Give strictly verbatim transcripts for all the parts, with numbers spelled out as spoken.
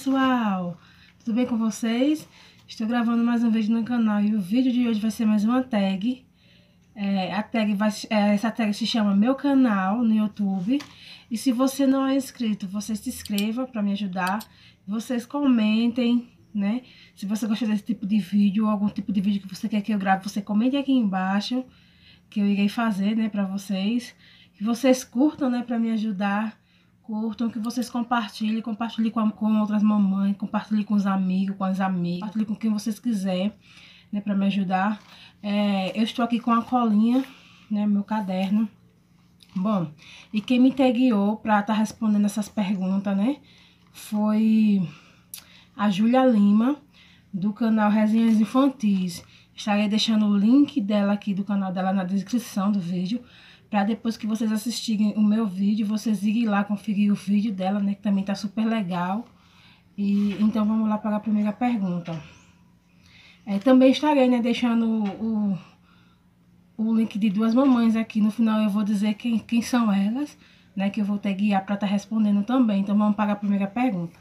pessoal, tudo bem com vocês? Estou gravando mais um vídeo no canal e o vídeo de hoje vai ser mais uma tag. É, a tag vai, é, essa tag se chama Meu Canal no YouTube. E se você não é inscrito, você se inscreva para me ajudar. Vocês comentem, né? Se você gostou desse tipo de vídeo ou algum tipo de vídeo que você quer que eu grave, você comente aqui embaixo, que eu irei fazer, né, para vocês. Que vocês curtam, né, para me ajudar. Curtam, que vocês compartilhem, compartilhem com, com outras mamães, compartilhem com os amigos, com as amigas, compartilhem com quem vocês quiserem, né, para me ajudar. É, eu estou aqui com a colinha, né, meu caderno. Bom, e quem me tagueou para estar tá respondendo essas perguntas, né, foi a Júlia Lima, do canal Resenhas Infantis. Estarei deixando o link dela aqui, do canal dela, na descrição do vídeo, para depois que vocês assistirem o meu vídeo, vocês irem lá conferir o vídeo dela, né, que também tá super legal. E então vamos lá para a primeira pergunta. É, também estarei, né, deixando o, o, o link de duas mamães aqui. No final eu vou dizer quem, quem são elas, né, que eu vou taguear para estar tá respondendo também. Então vamos para a primeira pergunta.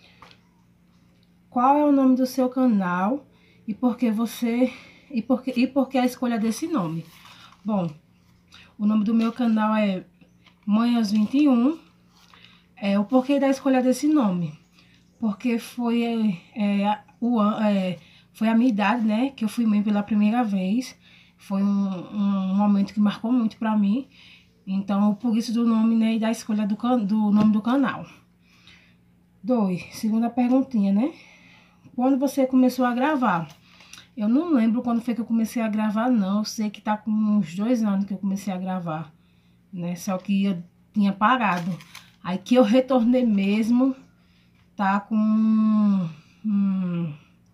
Qual é o nome do seu canal e por que você e por que, e por que a escolha desse nome? Bom, o nome do meu canal é Manhas vinte e um. É, o porquê da escolha desse nome? Porque foi, é, é, o, é, foi a minha idade, né? Que eu fui mãe pela primeira vez. Foi um, um momento que marcou muito pra mim. Então, por isso do nome, né? E da escolha do, do nome do canal. Dois, segunda perguntinha, né? Quando você começou a gravar? Eu não lembro quando foi que eu comecei a gravar, não. Eu sei que tá com uns dois anos que eu comecei a gravar, né? Só que eu tinha parado. Aí que eu retornei mesmo, tá com... Hum,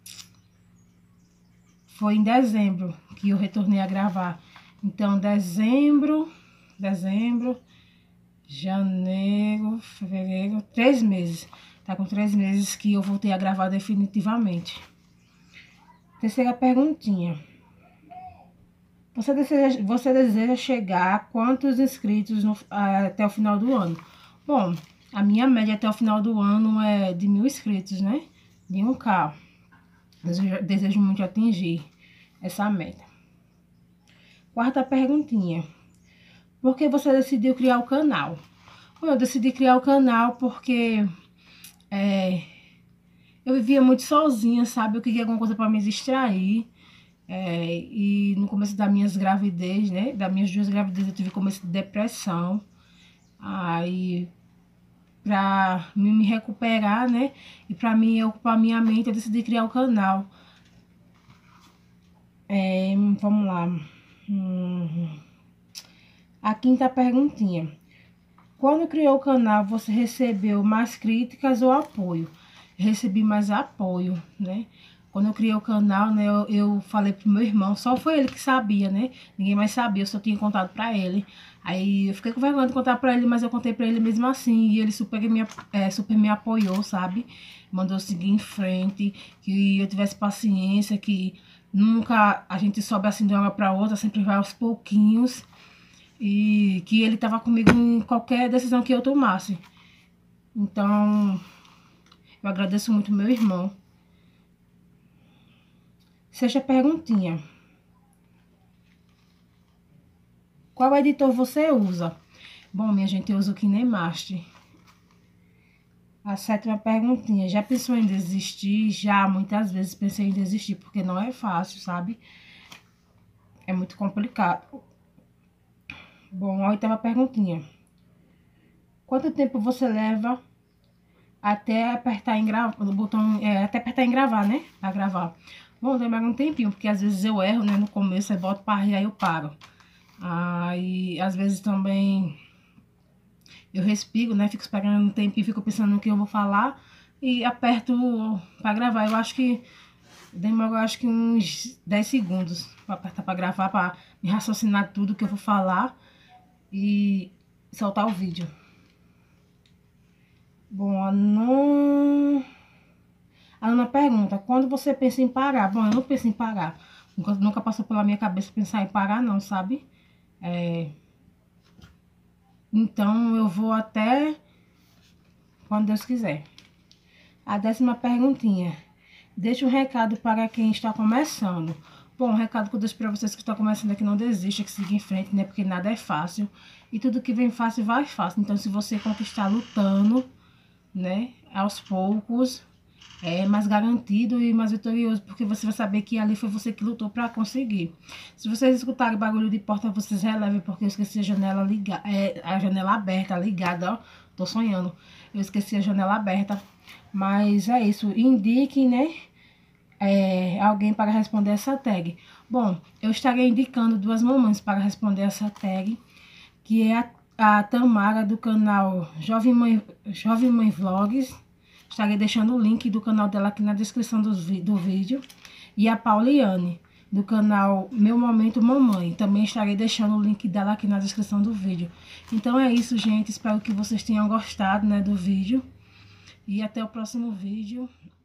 foi em dezembro que eu retornei a gravar. Então, dezembro, dezembro, janeiro, fevereiro, três meses. Tá com três meses que eu voltei a gravar definitivamente. Terceira perguntinha. Você deseja, você deseja chegar a quantos inscritos no, até o final do ano? Bom, a minha média até o final do ano é de mil inscritos, né? De um K. Desejo, desejo muito atingir essa meta. Quarta perguntinha. Por que você decidiu criar o canal? Bom, eu decidi criar o canal porque é, eu vivia muito sozinha, sabe? Eu queria alguma coisa para me distrair. É, e no começo das minhas gravidez, né? Das minhas duas gravidezes eu tive começo de depressão. Aí, pra me recuperar, né? E pra mim ocupar minha mente, eu decidi criar o canal. É, vamos lá. Hum, a quinta perguntinha. Quando criou o canal, você recebeu mais críticas ou apoio? Eu recebi mais apoio, né? Quando eu criei o canal, né, eu, eu falei pro meu irmão, só foi ele que sabia, né? Ninguém mais sabia, eu só tinha contado pra ele. Aí eu fiquei com vergonha de contar pra ele, mas eu contei pra ele mesmo assim. E ele super me, é, super me apoiou, sabe? Mandou seguir em frente, que eu tivesse paciência, que nunca a gente sobe assim de uma hora pra outra, sempre vai aos pouquinhos. E que ele tava comigo em qualquer decisão que eu tomasse. Então, eu agradeço muito meu irmão. Sexta perguntinha. Qual editor você usa? Bom, minha gente, eu uso o KineMaster. A sétima perguntinha. Já pensou em desistir? Já, muitas vezes pensei em desistir, porque não é fácil, sabe? É muito complicado. Bom, a oitava perguntinha. Quanto tempo você leva até apertar em gravar, o botão, é, até apertar em gravar, né? Pra gravar. Bom, demora um tempinho, porque às vezes eu erro, né? No começo eu boto para rir, aí eu paro. Aí, às vezes também eu respiro, né? Fico esperando um tempinho, fico pensando no que eu vou falar e aperto para gravar. Eu acho que demora, eu acho que uns dez segundos para apertar para gravar, para me raciocinar tudo que eu vou falar e soltar o vídeo. Bom, a não... A nona pergunta, quando você pensa em parar? Bom, eu não penso em parar. Nunca, nunca passou pela minha cabeça pensar em parar, não, sabe? É... Então, eu vou até quando Deus quiser. A décima perguntinha. Deixe um recado para quem está começando. Bom, um recado que eu deixo para vocês que estão começando é que não desista, que siga em frente, né? Porque nada é fácil. E tudo que vem fácil, vai fácil. Então, se você conquistar lutando, né? Aos poucos, é mais garantido e mais vitorioso. Porque você vai saber que ali foi você que lutou para conseguir. Se vocês escutarem barulho de porta, vocês relevem, porque eu esqueci a janela ligada, é, a janela aberta, ligada, ó. Tô sonhando. Eu esqueci a janela aberta. Mas é isso. Indique, né? É, alguém para responder essa tag. Bom, eu estarei indicando duas mamães para responder essa tag, que é a, a Tamara do canal Jovem Mãe, Jovem Mãe Vlogs. Estarei deixando o link do canal dela aqui na descrição do, do vídeo. E a Pauliane, do canal Meu Momento Mamãe. Também estarei deixando o link dela aqui na descrição do vídeo. Então é isso, gente. Espero que vocês tenham gostado, né, do vídeo. E até o próximo vídeo.